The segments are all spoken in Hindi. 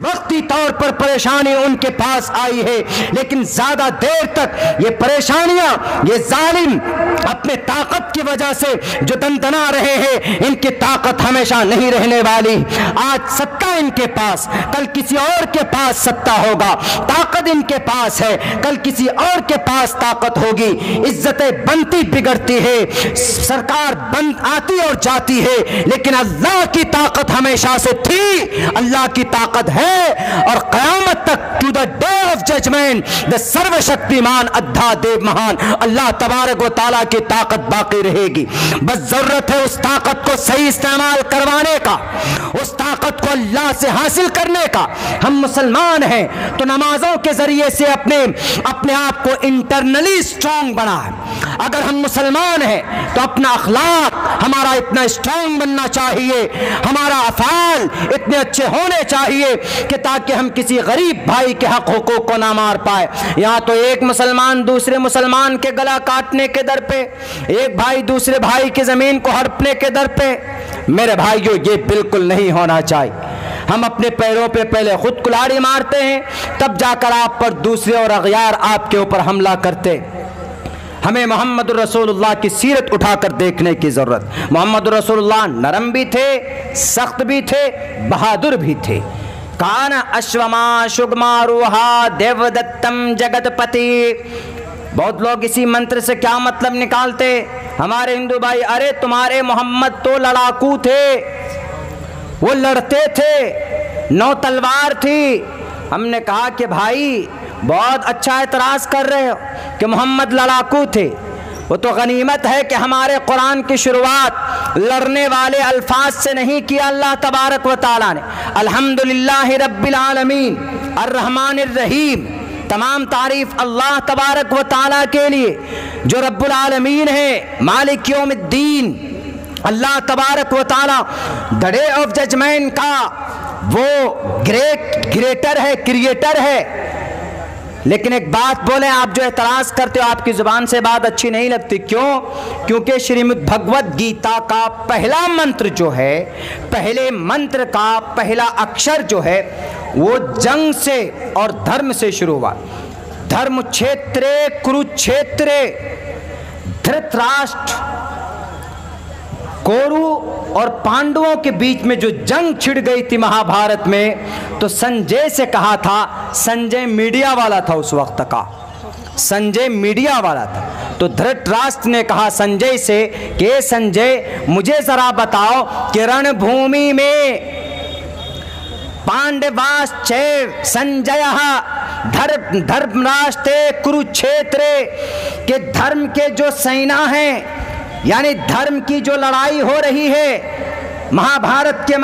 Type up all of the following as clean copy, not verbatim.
वक्ती तौर पर परेशानी उनके पास आई है, लेकिन ज्यादा देर तक ये परेशानियां, ये जालिम अपने ताकत की वजह से जो दंदना रहे हैं, इनकी ताकत हमेशा नहीं रहने वाली। आज सत्ता इनके पास, कल किसी और के पास सत्ता होगा। ताकत इनके पास है, कल किसी और के पास ताकत होगी। इज्जतें बनती बिगड़ती है, सरकार बन आती और जाती है, लेकिन अल्लाह की ताकत हमेशा से थी, अल्लाह की ताकत है और क़यामत तक, to the day of judgement, the सर्वशक्तिमान अद्धा देव महान अल्लाह तबारक व तआला की ताकत बाकी रहेगी। बस जरूरत है उस ताकत को सही इस्तेमाल करवाने का, उस ताकत को अल्लाह से हासिल करने का। हम मुसलमान हैं तो नमाजों के जरिए से अपने आप को इंटरनली स्ट्रांग बनाए। अगर हम मुसलमान हैं तो अपना अखलाक हमारा इतना स्ट्रांग बनना चाहिए, हमारा अफ़ाल इतने अच्छे होने चाहिए कि ताकि हम किसी गरीब भाई के हक हुकूक को ना मार पाए। यहाँ तो एक मुसलमान दूसरे मुसलमान के गला काटने के दर पे, एक भाई दूसरे भाई की ज़मीन को हड़पने के दर पे। मेरे भाइयों, ये बिल्कुल नहीं होना चाहिए। हम अपने पैरों पे पहले खुद कुल्हाड़ी मारते हैं, तब जाकर आप पर दूसरे और अगयार आपके ऊपर हमला करते। हमें मोहम्मद रसूलुल्लाह की सीरत उठाकर देखने की ज़रूरत। मोहम्मद रसूलुल्लाह नरम भी थे, सख्त भी थे, बहादुर भी थे। कान अश्वमा शुगमा रूहा देवदत्तम जगतपति। बहुत लोग इसी मंत्र से क्या मतलब निकालते, हमारे हिंदू भाई, अरे तुम्हारे मोहम्मद तो लड़ाकू थे, वो लड़ते थे, 9 तलवार थी। हमने कहा कि भाई बहुत अच्छा एतराज़ कर रहे हो कि मोहम्मद लड़ाकू थे। वो तो गनीमत है कि हमारे कुरान की शुरुआत लड़ने वाले अल्फाज से नहीं किया अल्लाह तबारक व तआला ने। अल्हम्दुलिल्लाहि रब्बिल आलमीन अर्रहमानिर रहीम। तमाम तारीफ अल्लाह तबारक व तआला के लिए जो रब्बुल आलमीन है, मालिक यौमिद्दीन। अल्लाह तबारक व तआला द डे ऑफ जजमेंट का वो ग्रेटर है, क्रिएटर है। लेकिन एक बात बोले, आप जो एतराज़ करते हो, आपकी ज़ुबान से बात अच्छी नहीं लगती। क्यों? क्योंकि श्रीमद् भगवत गीता का पहला मंत्र जो है, पहले मंत्र का पहला अक्षर जो है, वो जंग से और धर्म से शुरू हुआ। धर्म क्षेत्रे कुरुक्षेत्रे, धृतराष्ट्र कौरव और पांडवों के बीच में जो जंग छिड़ गई थी महाभारत में, तो संजय से कहा था, संजय मीडिया वाला था उस वक्त का, संजय मीडिया वाला था। तो धृतराष्ट्र ने कहा संजय से कि संजय मुझे जरा बताओ कि रणभूमि में पांडवाश्च संजय धर्मराष्ट्रे कुरुक्षेत्रे के धर्म के जो सेना हैं, यानी धर्म की जो लड़ाई हो रही है महाभारत के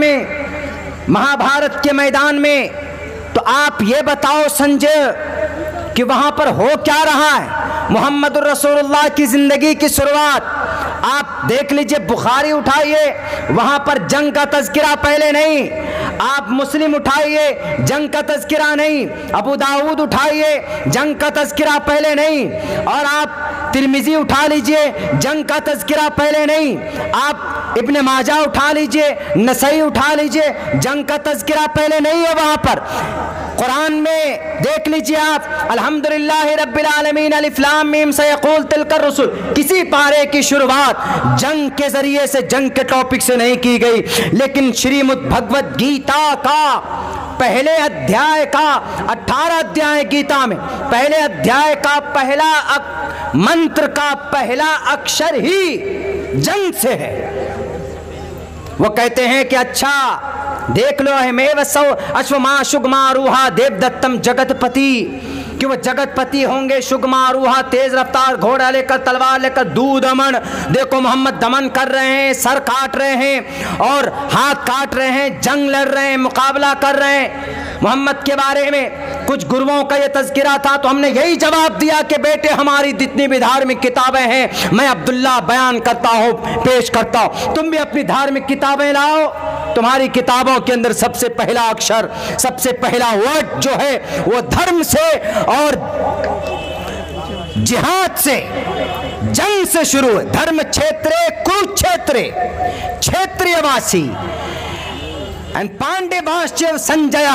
मैदान में, तो आप ये बताओ संजय कि वहाँ पर हो क्या रहा है। मोहम्मद रसूलुल्लाह की ज़िंदगी की शुरुआत आप देख लीजिए, बुखारी उठाइए, वहाँ पर जंग का तज़किरा पहले नहीं। आप मुस्लिम उठाइए, जंग का तज़किरा नहीं। अबू दाऊद उठाइए, जंग का तज़किरा पहले नहीं। और आप तिरमिज़ी उठा लीजिए, जंग का तज़किरा पहले नहीं। आप इब्न माजा उठा लीजिए, नसई उठा लीजिए, जंग का तज़किरा पहले नहीं है वहाँ पर। कुरान में देख लीजिए आप, अल्हम्दुलिल्लाहि रब्बिल आलमीन अलिफ लाम मीम सयक़ूल तिलकर रसूल, किसी पारे की शुरुआत जंग के जरिए से, जंग के टॉपिक से नहीं की गई। लेकिन श्रीमद् भगवत गीता का पहले अध्याय का 18 अध्याय गीता में, पहले अध्याय का पहला मंत्र का पहला अक्षर ही जंग से है। वो कहते हैं कि अच्छा देख लो, हेमेव सौ अश्वमा शुगमा रूहा देवदत्तम जगतपति, कि वो जगतपति होंगे। शुगमा रूहा तेज रफ्तार घोड़ा लेकर, तलवार लेकर, दूध दमन। देखो मोहम्मद दमन कर रहे हैं, सर काट रहे हैं और हाथ काट रहे हैं, जंग लड़ रहे हैं, मुकाबला कर रहे हैं। मोहम्मद के बारे में कुछ गुरुओं का ये तज़किरा था, तो हमने यही जवाब दिया कि बेटे हमारी जितनी भी धार्मिक किताबें हैं, मैं अब्दुल्ला बयान करता हूँ, पेश करता हूँ, तुम भी अपनी धार्मिक किताबें लाओ। तुम्हारी किताबों के अंदर सबसे पहला अक्षर, सबसे पहला वर्ड जो है वो धर्म से और जिहाद से, जंग से शुरू है। धर्म क्षेत्रे कुरुक्षेत्रे, क्षेत्रीयवासी। एंड पांडे भाष्य संजय,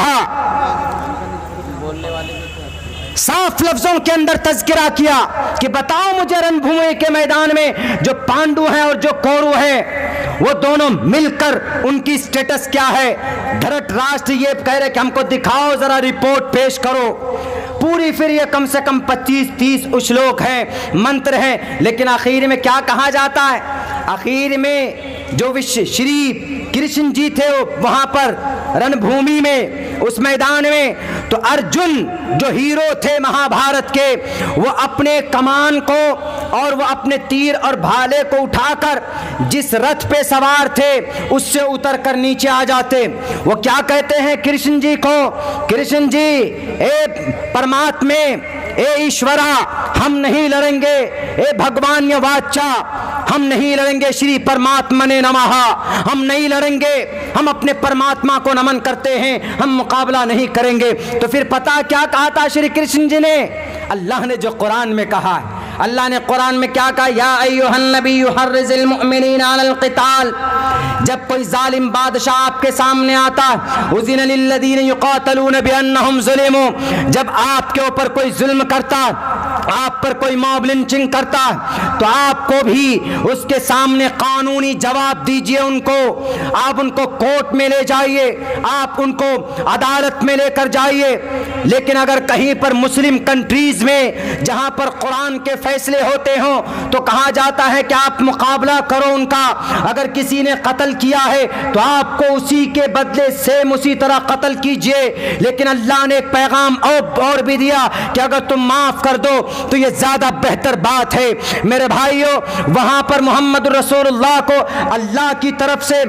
साफ लफ्जों के अंदर तज़किरा किया कि बताओ मुझे रणभूमि के मैदान में जो पांडु हैं और जो कौरव हैं वो दोनों मिलकर उनकी स्टेटस क्या है। धृतराष्ट्र ये कह रहे कि हमको दिखाओ जरा, रिपोर्ट पेश करो पूरी। फिर ये कम से कम 25-30 श्लोक हैं, मंत्र हैं, लेकिन आखिर में क्या कहा जाता है? आखिर में जो विश्व श्री कृष्ण जी थे वहां पर रणभूमि में, उस मैदान में, तो अर्जुन जो हीरो थे महाभारत के, वो अपने कमान को और वो अपने तीर और भाले को उठाकर जिस रथ पे सवार थे उससे उतर कर नीचे आ जाते। वो क्या कहते हैं कृष्ण जी को? कृष्ण जी, ए परमात्मे, ए ईश्वरा, हम नहीं लड़ेंगे, ए भगवान वाचा, हम नहीं लड़ेंगे, श्री परमात्मा ने नमः, हम नहीं लड़ेंगे, हम अपने परमात्मा को नमन करते हैं, हम मुकाबला नहीं करेंगे। तो फिर पता क्या कहा था श्री कृष्ण जी ने? अल्लाह ने जो कुरान में कहा है, अल्लाह ने कुरान में क्या कहा? या अय्युहन नबिय्यु हर्रिज़िल मुअमिनीना अलल क़िताल। जब कोई जालिम बादशाह आपके सामने आता, उज़िना लिल्लज़ीना युक़ातलूना बिअन्नहुम ज़ुलिमू, जब आपके ऊपर कोई जुल्म करता, आप पर कोई मॉब लिंचिंग करता, तो आपको भी उसके सामने कानूनी जवाब दीजिए। उनको आप उनको कोर्ट में ले जाइए, आप उनको अदालत में लेकर जाइए। लेकिन अगर कहीं पर मुस्लिम कंट्रीज में जहां पर कुरान के फैसले होते हों तो कहा जाता है कि आप मुकाबला करो उनका। अगर किसी ने कत्ल किया है तो आपको उसी के बदले सेम उसी तरह कत्ल कीजिए। लेकिन अल्लाह ने एक पैगाम और भी दिया कि अगर तुम माफ कर दो तो ये ज्यादा बेहतर बात है। मेरे भाइयों, वहां पर मोहम्मद रसूलुल्लाह को अल्लाह की तरफ से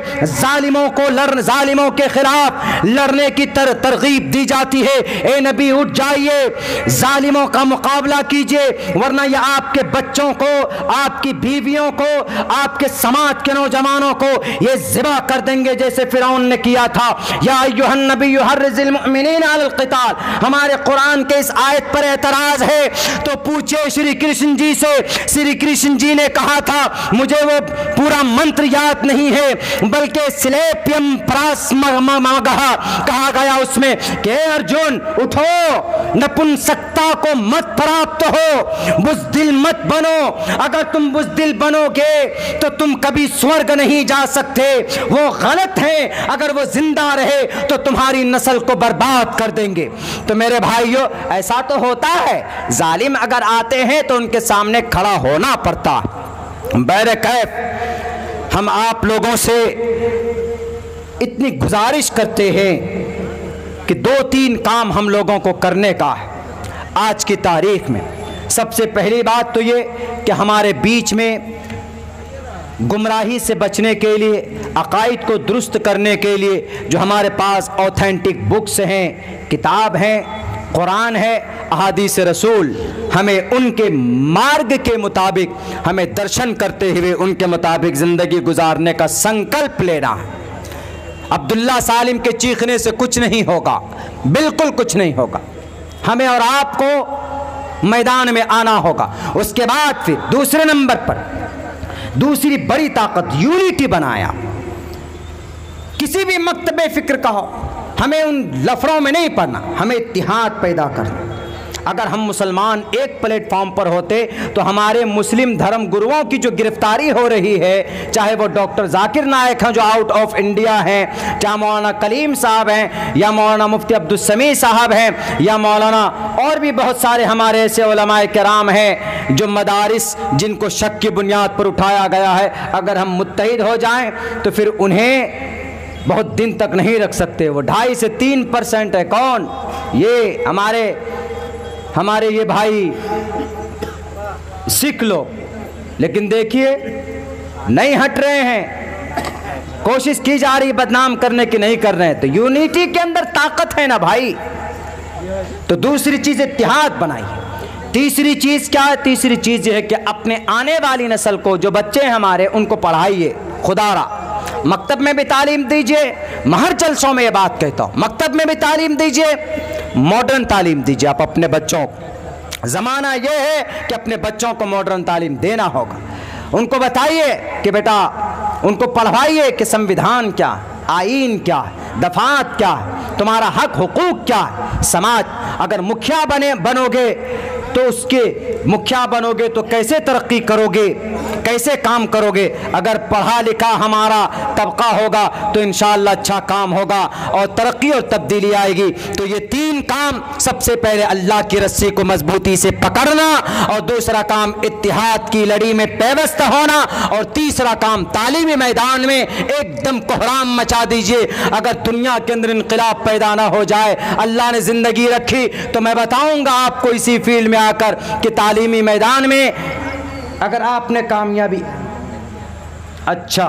जालिमों के खिलाफ लड़ने की तरगीब दी जाती है। ए नबी, उठ जाइए, जालिमों का मुकाबला कीजिए, वरना ये आपके बच्चों को, आपकी बीवियों को, आपके समाज के नौजवानों को ये ज़िबा कर देंगे जैसे फिरौन ने किया था। या अय्युहन नबिय्यु हर्रिज़िल मुअमिनीना अलल क़िताल। हमारे कुरान के इस आयत पर एतराज है तो पूछे श्री कृष्ण जी से। श्री कृष्ण जी ने कहा था, मुझे वो पूरा मंत्र याद नहीं है, बल्कि स्लेपियम प्रासमगहा कहा गया उसमें कि अर्जुन उठो, नपुंसकता को मत प्राप्त हो, बुज़दिल मत बनो। अगर तुम बुज़दिल बनोगे तो तुम कभी स्वर्ग नहीं जा सकते। वो गलत है, अगर वो जिंदा रहे तो तुम्हारी नस्ल को बर्बाद कर देंगे। तो मेरे भाइयों, ऐसा तो होता है, जालिम अगर आते हैं तो उनके सामने खड़ा होना पड़ता। बैरकैफ हम आप लोगों से इतनी गुजारिश करते हैं कि 2-3 काम हम लोगों को करने का है आज की तारीख में। सबसे पहली बात तो ये कि हमारे बीच में गुमराही से बचने के लिए, अकायद को दुरुस्त करने के लिए जो हमारे पास ऑथेंटिक बुक्स हैं, किताब हैं, कुरान है, अहादीस रसूल, हमें उनके मार्ग के मुताबिक, हमें दर्शन करते हुए उनके मुताबिक ज़िंदगी गुजारने का संकल्प लेना है। अब्दुल्ला सालिम के चीखने से कुछ नहीं होगा, बिल्कुल कुछ नहीं होगा। हमें और आपको मैदान में आना होगा। उसके बाद फिर दूसरे नंबर पर दूसरी बड़ी ताकत यूनिटी बनाया। किसी भी मकतबे फिक्र का हो, हमें उन लफड़ों में नहीं पड़ना, हमें इत्तिहाद पैदा करना। अगर हम मुसलमान एक प्लेटफॉर्म पर होते तो हमारे मुस्लिम धर्म गुरुओं की जो गिरफ्तारी हो रही है, चाहे वो डॉक्टर जाकिर नायक हैं जो आउट ऑफ इंडिया हैं, चाहे मौलाना कलीम साहब हैं, या मौलाना मुफ्ती अब्दुल समी साहब हैं, या मौलाना और भी बहुत सारे हमारे ऐसे उलमाए किराम हैं जो मदारिस जिनको शक की बुनियाद पर उठाया गया है, अगर हम मुत्तहिद हो जाएं तो फिर उन्हें बहुत दिन तक नहीं रख सकते। वो 2.5 से 3% है। कौन? ये हमारे ये भाई सिख लो। लेकिन देखिए नहीं हट रहे हैं, कोशिश की जा रही बदनाम करने की, नहीं कर रहे हैं। तो यूनिटी के अंदर ताकत है ना भाई। तो दूसरी चीज इत्तिहाद बनाइए। तीसरी चीज क्या है? तीसरी चीज ये है कि अपने आने वाली नस्ल को, जो बच्चे हैं हमारे, उनको पढ़ाइए खुदारा। मकतब में भी तालीम दीजिए, महर जलसों में ये बात कहता हूँ, मकतब में भी तालीम दीजिए, मॉडर्न तालीम दीजिए आप अपने बच्चों को। ज़माना ये है कि अपने बच्चों को मॉडर्न तालीम देना होगा। उनको बताइए कि बेटा, उनको पढ़वाइए कि संविधान क्या, आईन क्या है, दफात क्या है, तुम्हारा हक हुकूक क्या है। समाज अगर मुखिया बनोगे तो उसके मुखिया बनोगे तो कैसे तरक्की करोगे, कैसे काम करोगे। अगर पढ़ा लिखा हमारा तबका होगा तो इंशाअल्लाह अच्छा काम होगा और तरक्की और तब्दीली आएगी। तो ये 3 काम, सबसे पहले अल्लाह की रस्सी को मजबूती से पकड़ना, और दूसरा काम इत्तिहाद की लड़ी में पेवस्त होना, और तीसरा काम तालीमी मैदान में एकदम कोहराम मचा दीजिए। अगर दुनिया के अंदर इनकलाब पैदा ना हो जाए, अल्लाह ने जिंदगी रखी तो मैं बताऊंगा आपको इसी फील्ड में आकर कि तालीमी मैदान में अगर आपने कामयाबी, अच्छा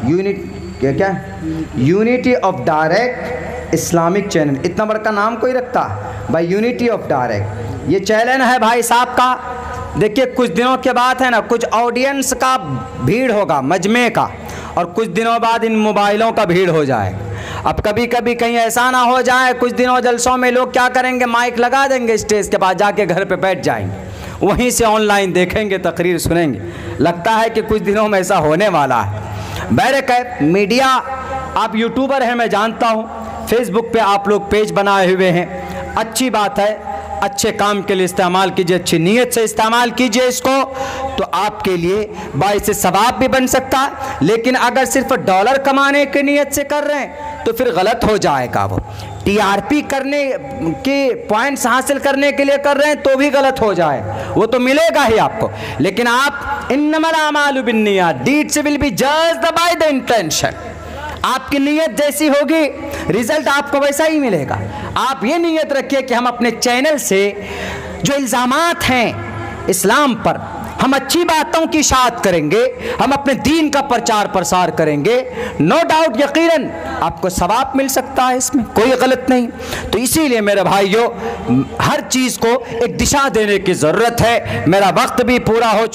unity of direct Islamic channel, इतना बड़ा नाम कोई रखता भाई, यूनिटी ऑफ डायरेक्ट, ये चैनल है भाई साहब का। देखिए कुछ दिनों के बाद है ना, कुछ ऑडियंस का भीड़ होगा मजमे का, और कुछ दिनों बाद इन मोबाइलों का भीड़ हो जाएगा। अब कभी कभी कहीं ऐसा ना हो जाए, कुछ दिनों जलसों में लोग क्या करेंगे, माइक लगा देंगे स्टेज के पास, जाके घर पे बैठ जाएंगे, वहीं से ऑनलाइन देखेंगे, तकरीर सुनेंगे। लगता है कि कुछ दिनों में ऐसा होने वाला है। बहरकैफ मीडिया, आप यूट्यूबर हैं मैं जानता हूँ, फेसबुक पे आप लोग पेज बनाए हुए हैं, अच्छी बात है, अच्छे काम के लिए इस्तेमाल कीजिए, अच्छी नीयत से इस्तेमाल कीजिए इसको, तो आपके लिए बाइस सवाब भी बन सकता है। लेकिन अगर सिर्फ डॉलर कमाने की नीयत से कर रहे हैं तो फिर गलत हो जाएगा। वो टीआरपी करने के पॉइंट्स हासिल करने के लिए कर रहे हैं तो भी गलत हो जाए, वो तो मिलेगा ही आपको। लेकिन आप इन्नमल आमालु बिन्नियात, deeds will be judged by the intention, आपकी नीयत जैसी होगी रिजल्ट आपको वैसा ही मिलेगा। आप ये नीयत रखिए कि हम अपने चैनल से जो इल्ज़ामात हैं इस्लाम पर, हम अच्छी बातों की इशाअत करेंगे, हम अपने दीन का प्रचार प्रसार करेंगे, नो डाउट यकीनन आपको सवाब मिल सकता है, इसमें कोई गलत नहीं। तो इसीलिए मेरे भाइयों, हर चीज़ को एक दिशा देने की ज़रूरत है। मेरा वक्त भी पूरा हो